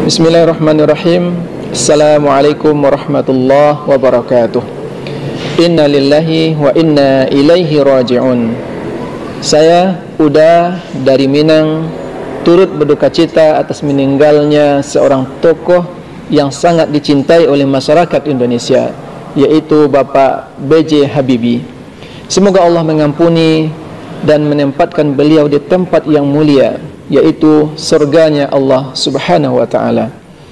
Bismillahirrahmanirrahim. Assalamualaikum warahmatullahi wabarakatuh. Inna lillahi wa inna ilaihi raji'un. Saya Uda dari Minang turut berduka cita atas meninggalnya seorang tokoh yang sangat dicintai oleh masyarakat Indonesia, yaitu Bapak B.J. Habibie. Semoga Allah mengampuni dan menempatkan beliau di tempat yang mulia, yaitu surganya Allah Subhanahu wa ta'ala.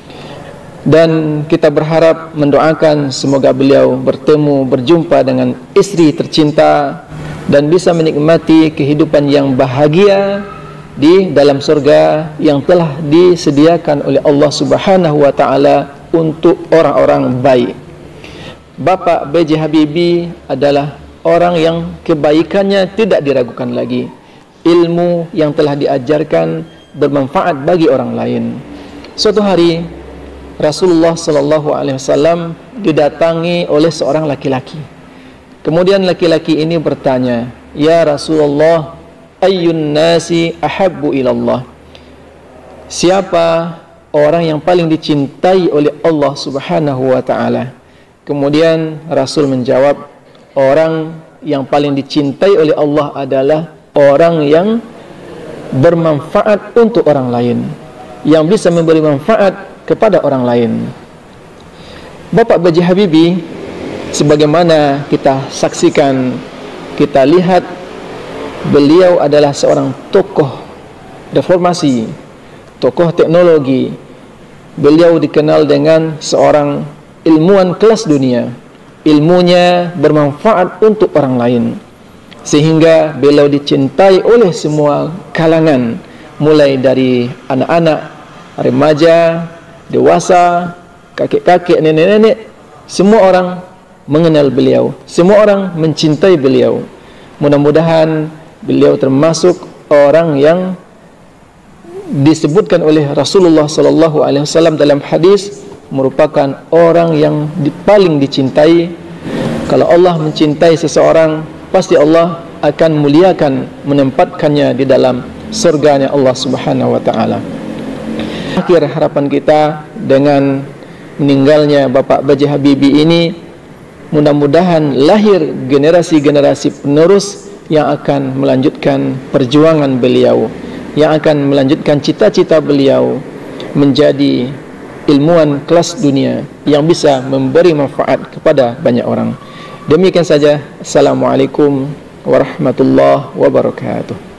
Dan kita berharap, mendoakan semoga beliau berjumpa dengan istri tercinta dan bisa menikmati kehidupan yang bahagia di dalam surga yang telah disediakan oleh Allah Subhanahu wa ta'ala untuk orang-orang baik. Bapak B.J. Habibie adalah orang yang kebaikannya tidak diragukan lagi. Ilmu yang telah diajarkan bermanfaat bagi orang lain. Suatu hari Rasulullah sallallahu alaihi wasallam didatangi oleh seorang laki-laki. Kemudian laki-laki ini bertanya, "Ya Rasulullah, ayyun nasi ahabbu ilallah?" Siapa orang yang paling dicintai oleh Allah Subhanahu wa taala? Kemudian Rasul menjawab, orang yang paling dicintai oleh Allah adalah orang yang bermanfaat untuk orang lain, yang bisa memberi manfaat kepada orang lain. Bapak B.J. Habibie, sebagaimana kita saksikan, kita lihat, beliau adalah seorang tokoh reformasi, tokoh teknologi. Beliau dikenal dengan seorang ilmuwan kelas dunia. Ilmunya bermanfaat untuk orang lain, sehingga beliau dicintai oleh semua kalangan, mulai dari anak-anak, remaja, dewasa, kakek-kakek, nenek-nenek. Semua orang mengenal beliau, semua orang mencintai beliau. Mudah-mudahan beliau termasuk orang yang disebutkan oleh Rasulullah sallallahu alaihi wasallam dalam hadis merupakan orang yang paling dicintai. Kalau Allah mencintai seseorang, pasti Allah akan muliakan, menempatkannya di dalam surganya Allah Subhanahu wa ta'ala. Akhir harapan kita dengan meninggalnya Bapak B.J. Habibie ini, mudah-mudahan lahir generasi-generasi penerus yang akan melanjutkan perjuangan beliau, yang akan melanjutkan cita-cita beliau menjadi ilmuwan kelas dunia yang bisa memberi manfaat kepada banyak orang. Demikian saja. Assalamualaikum warahmatullahi wabarakatuh.